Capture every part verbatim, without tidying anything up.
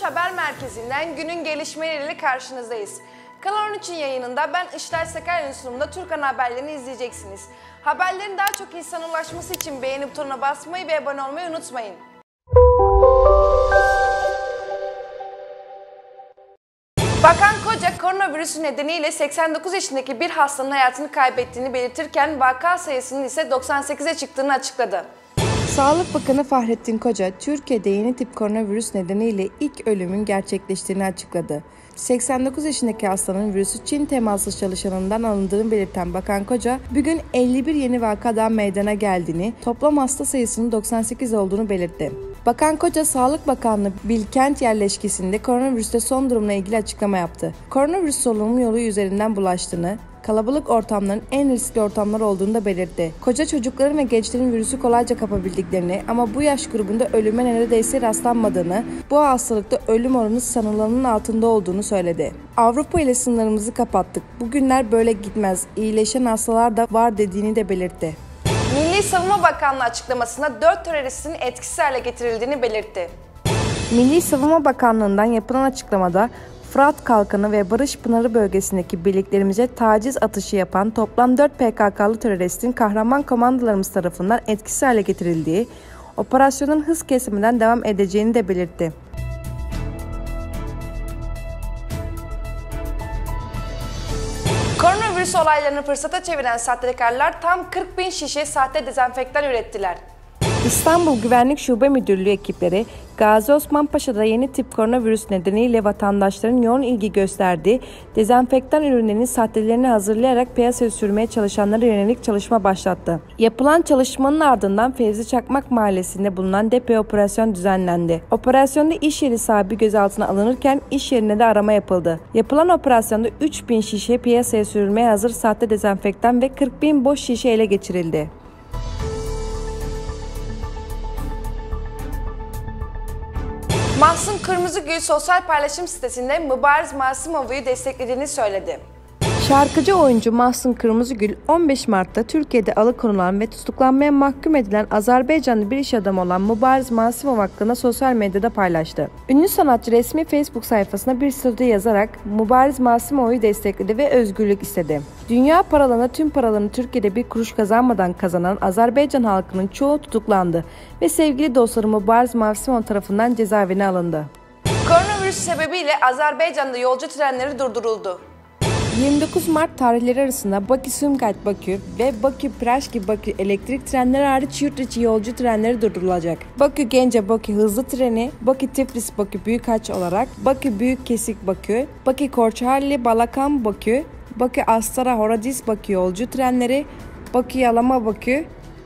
Haber Merkezi'nden günün gelişmeleriyle karşınızdayız. Kanal on üçün yayınında ben Işler Sakarya sunumunda Türk Ana Haberlerini izleyeceksiniz. Haberlerin daha çok insana ulaşması için beğeni butonuna basmayı ve abone olmayı unutmayın. Bakan Koca, koronavirüsü nedeniyle seksen dokuz yaşındaki bir hastanın hayatını kaybettiğini belirtirken vaka sayısının ise doksan sekize çıktığını açıkladı. Sağlık Bakanı Fahrettin Koca, Türkiye'de yeni tip koronavirüs nedeniyle ilk ölümün gerçekleştiğini açıkladı. seksen dokuz yaşındaki hastanın virüsü Çin temaslı çalışanından alındığını belirten Bakan Koca, bugün elli bir yeni vaka daha meydana geldiğini, toplam hasta sayısının doksan sekiz olduğunu belirtti. Bakan Koca, Sağlık Bakanlığı Bilkent yerleşkesinde koronavirüste son durumla ilgili açıklama yaptı. Koronavirüs solunum yolu üzerinden bulaştığını, kalabalık ortamların en riskli ortamlar olduğunu da belirtti. Koca, çocukların ve gençlerin virüsü kolayca kapabildiklerini ama bu yaş grubunda ölüme neredeyse rastlanmadığını, bu hastalıkta ölüm oranı sanılanın altında olduğunu söyledi. Avrupa ile sınırlarımızı kapattık. Bugünler böyle gitmez. İyileşen hastalar da var dediğini de belirtti. Milli Savunma Bakanlığı açıklamasında dört teröristin etkisiz hale getirildiğini belirtti. Milli Savunma Bakanlığı'ndan yapılan açıklamada, Fırat Kalkanı ve Barış Pınarı bölgesindeki birliklerimize taciz atışı yapan toplam dört P K K'lı teröristin kahraman komandolarımız tarafından etkisiz hale getirildiği, operasyonun hız kesmeden devam edeceğini de belirtti. Koronavirüs olaylarını fırsata çeviren sahtekarlar tam kırk bin şişe sahte dezenfektan ürettiler. İstanbul Güvenlik Şube Müdürlüğü ekipleri, Gazi Osman Paşa'da yeni tip koronavirüs nedeniyle vatandaşların yoğun ilgi gösterdiği dezenfektan ürünlerinin sahtelerini hazırlayarak piyasaya sürmeye çalışanlara yönelik çalışma başlattı. Yapılan çalışmanın ardından Fevzi Çakmak Mahallesi'nde bulunan depoya operasyon düzenlendi. Operasyonda iş yeri sahibi gözaltına alınırken iş yerine de arama yapıldı. Yapılan operasyonda üç bin şişe piyasaya sürülmeye hazır sahte dezenfektan ve kırk bin boş şişe ele geçirildi. Mahsun Kırmızıgül sosyal paylaşım sitesinde Mübariz Masimov'u desteklediğini söyledi. Şarkıcı oyuncu Mahsun Kırmızıgül, on beş Mart'ta Türkiye'de alıkonulan ve tutuklanmaya mahkum edilen Azerbaycanlı bir iş adamı olan Mübariz Masimov hakkında sosyal medyada paylaştı. Ünlü sanatçı resmi Facebook sayfasına bir story yazarak Mübariz Masimov'u destekledi ve özgürlük istedi. Dünya paralarına tüm paralarını Türkiye'de bir kuruş kazanmadan kazanan Azerbaycan halkının çoğu tutuklandı ve sevgili dostları Mübariz Masimov tarafından cezaevine alındı. Koronavirüs sebebiyle Azerbaycan'da yolcu trenleri durduruldu. yirmi dokuz Mart tarihleri arasında Bakü-Sumqayıt-Bakü ve Bakü-Piraşki-Bakü elektrik trenleri hariç yurt içi yolcu trenleri durdurulacak. Bakü-Gence-Bakü hızlı treni, Bakü-Tiflis-Bakü Büyükhaç olarak, Bakü-Büyük-Kesik-Bakü, Bakü-Korçali-Balakan-Bakü, Bakü-Astara-Horadiz-Bakü yolcu trenleri, Bakü-Yalama-Bakü,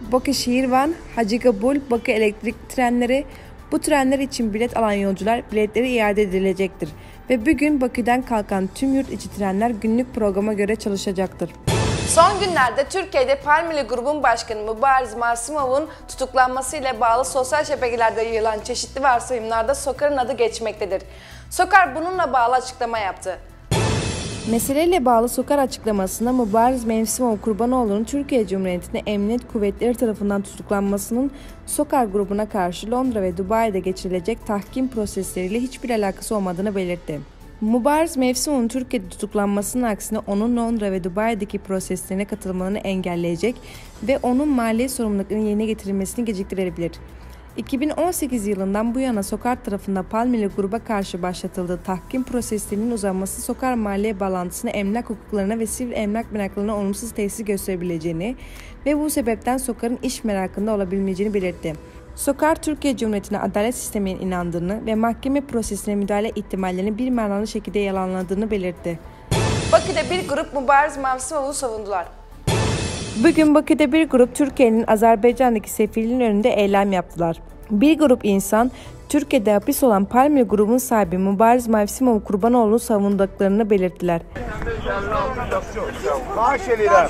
Bakü-Şehirvan-Hacıgabul-Bakü elektrik trenleri. Bu trenler için bilet alan yolcular biletleri iade edilecektir ve bugün Bakü'den kalkan tüm yurt içi trenler günlük programa göre çalışacaktır. Son günlerde Türkiye'de Palmili grubun başkanı Mübariz Masimov'un tutuklanmasıyla bağlı sosyal şebekelerde yayılan çeşitli varsayımlarda Sokar'ın adı geçmektedir. Sokar bununla bağlı açıklama yaptı. Meseleyle bağlı Sokar açıklamasında Mübariz Mevsimov Kurbanoğlu'nun Türkiye Cumhuriyeti'nde emniyet kuvvetleri tarafından tutuklanmasının Sokar grubuna karşı Londra ve Dubai'de geçirilecek tahkim prosesleriyle hiçbir alakası olmadığını belirtti. Mübariz Mevsimov'un Türkiye'de tutuklanmasının aksine onun Londra ve Dubai'deki proseslerine katılmalarını engelleyecek ve onun mali sorumluluklarının yerine getirilmesini geciktirebilir. iki bin on sekiz yılından bu yana Sokar tarafından Palmili gruba karşı başlatıldığı tahkim proseslerinin uzanması Sokar maliye bağlantısına, emlak hukuklarına ve sivil emlak meraklarına olumsuz tesir gösterebileceğini ve bu sebepten Sokar'ın iş merakında olabilmeyeceğini belirtti. Sokar, Türkiye Cumhuriyeti'ne adalet sistemine inandığını ve mahkeme prosesine müdahale ihtimallerini bir manalı şekilde yalanladığını belirtti. Bakü'de bir grup Mübariz Masimov'u savundular. Bugün Bakü'de bir grup Türkiye'nin Azerbaycan'daki sefirliğinin önünde eylem yaptılar. Bir grup insan, Türkiye'de hapis olan Palmili grubun sahibi Mübariz Masimov'u Kurbanoğlu'nu savunduklarını belirttiler. Xahiş edirəm.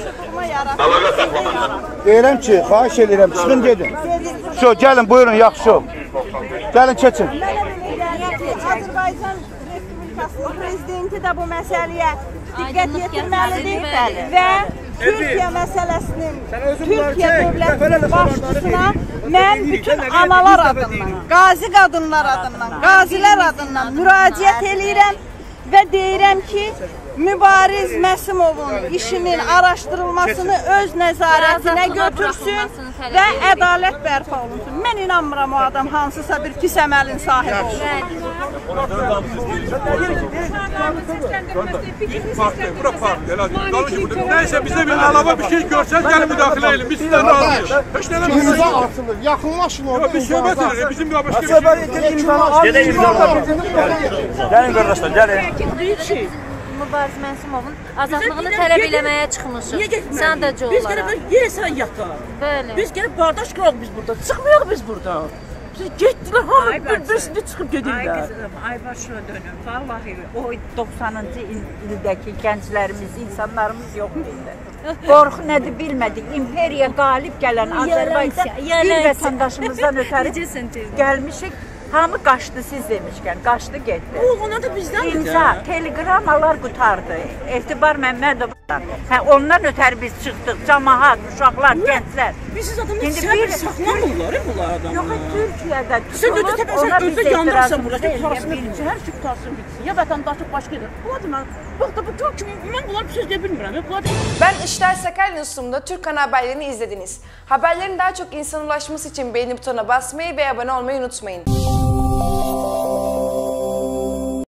Deyirəm ki, xahiş edirəm, çıxın gedin. Şu, gəlin, buyurun, yaxşı ol. Gəlin, keçin. Azərbaycan Respublikasının prezidenti də bu məsələyə diqqət yetirməlidir və Türkiyə məsələsinin, Türkiyə dövlətinin başçısına mən bütün analar adından, qazi qadınlar adından, qazilər adından müraciət eləyirəm və deyirəm ki, Mübariz Məsimovun işinin araşdırılmasını öz nəzarətinə götürsün və ədalət bərpa olunsun. Mən inanmıram o adam hansısa bir pis əməlin sahibi olur. Neyse bize bir alava bir şey görsen gelin müdahale edin. Biz sizden razıyız. İmza atılır, yaxınlaşın orada. Biz söhbət edirik. Bizim bir başka bir Gedək imzala. Gəlin qardaşlar, gəlin. Mübariz Mənsimovun azadlığını tələb eləməyə çıxmışıq. Sadəcə olaraq. Biz gəlib yesən yataq. Bəli. Biz gəlib bardaş qıraq biz burada. Çıxmayaq biz buradan. Siz getdilər, hamı bir-birini çıxıb gedirlər. Ay qızım, ay başına dönüm. Vallahi o doxsanıncı ildəki gənclərimiz, insanlarımız yox idi. Qorxu nədir bilmədik. İmperiya qalib gələn Azərbaycan bir vətəndaşımızdan ötəri gəlmişik. Hamı qaçdı siz demişkən, qaçdı getdi. Oğlana da bizdən İmza, telegramalar qutardı. Etibar Məmmədovdan. Hə, ondan ötəri biz çıxdıq. Cəmaət, uşaqlar, gənclər. Biz siz adamlar səbir saxlamırlar bunlar adamlar. Yox, Türkiyədə Sən ödə təpəsən, ödə yandarsan burada. Parasını bitsin, hər şey qutasını bitsin. Ya vətəndaşlıq başqa edir. Bu adamlar, bax da bu Türk, mən bunları bir söz deyə bilmirəm. Ben İşler Sakarya sunumunda Türk Ana Haberlerini izlediniz. Haberlerin daha çok insana ulaşması için beğeni butonuna basmayı ve abone olmayı unutmayın.